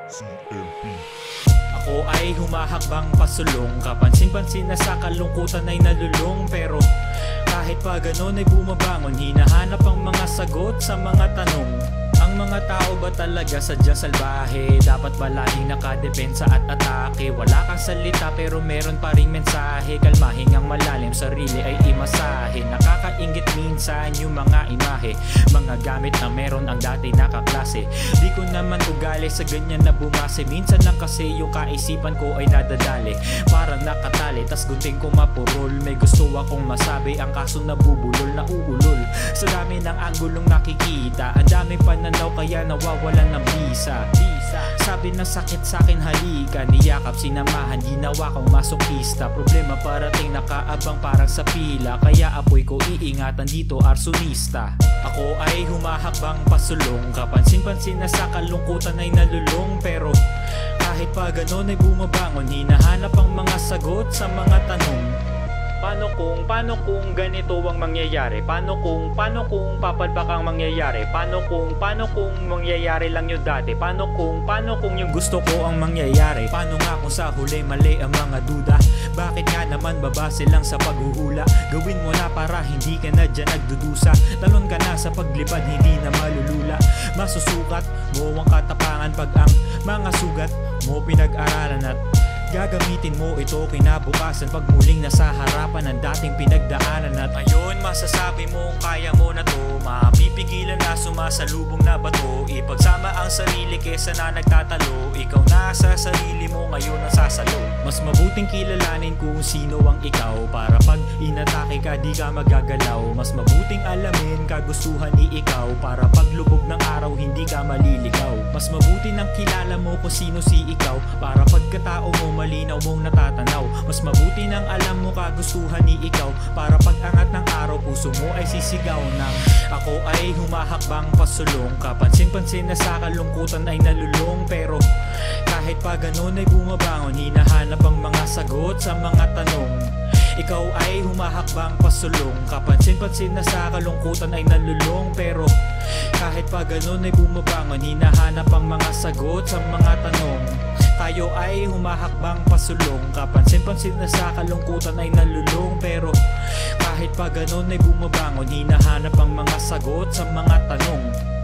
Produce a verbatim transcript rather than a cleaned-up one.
C M P. Ako ay humahakbang pasulong, kapansin-pansin na sa kalungkutan ay nalulung. Pero kahit pa ganon ay bumabangon, hinahanap ang mga sagot sa mga tanong. Ang mga tao ba talaga sadyang salbahe? Dapat ba laging nakadepensa at atake? Wala kang salita pero meron pa ring mensahe. Kalmahin ang malalim, sarili ay imasahe. Nakakaingit minsan yung mga imahe, mga gamit na meron ang dati nakaklase. Di ko naman ugali sa ganyan na bumase. Minsan lang kasi yung kaisipan ko ay nadadali, parang nakatali, tas gunting ko mapurol. May gusto akong masabi, ang kaso nabubulol, nauulol. Sa dami ng anggulong nakikita, ang daming pananaw kaya nawawalan ng bisa. Sabi ng sakit sa'kin halika, niyakap sinamahan, ginawa kong masokista. Problema parating nakaabang parang sa pila, kaya apoy ko iingatan dito arsonista. Ako ay humahakbang pasulong, kapansin-pansin na sa kalungkutan ay nalulung. Pero kahit pa ganon ay bumabangon, hinahanap ang mga sagot sa mga tanong. Paano kung, paano kung ganito ang mangyayari? Paano kung, paano kung papalpak ang mangyayari? Paano kung, paano kung mangyayari lang yung dati? Paano kung, paano kung yung gusto ko ang mangyayari? Paano nga kung sa huli mali ang mga duda? Bakit nga naman babase lang sa paghuhula? Gawin mo na para hindi ka na dyan nagdudusa. Talon ka na sa paglipad, hindi na malulula. Masusukat mo ang katapangan pag ang mga sugat mo pinag-aralan at gagamitin mo ito kinabukasan pag muling nasa harapan ng dating pinagdaanan. At ngayon masasabi mo kaya mo na to, mapipigilan na sumasalubong na bato. Ipagsama ang sarili kesa na nagtatalo, ikaw na sa sarili mo ngayon ang sasalo. Mas mabuting kilalanin kung sino ang ikaw, para pag inatake ka di ka magagalaw. Mas mabuting alamin kagustuhan ni ikaw, para pag lubog ng araw hindi ka maliligaw. Mas mabuti nang kilala mo kung sino si ikaw, para pagkatao mo malinaw mong natatanaw. Mas mabuti nang alam mo kagustuhan ni ikaw, para pag angat ng araw puso mo ay sisigaw ng ako ay humahakbang pasulong, kapansin-pansin na sa kalungkutan ay nalulung. Pero kahit pa ganon ay bumabangon, hinahanap ang mga sagot sa mga tanong. Ikaw ay humahakbang pasulong, kapansin-pansin na sa kalungkutan ay nalulung. Pero kahit pa ganon ay bumabangon, hinahanap ang mga sagot sa mga tanong. Tayo ay humahakbang pasulong, kapansin-pansin na sa kalungkutan ay nalulung. Pero kahit pa ganon ay bumabangon, hinahanap ang mga sagot sa mga tanong.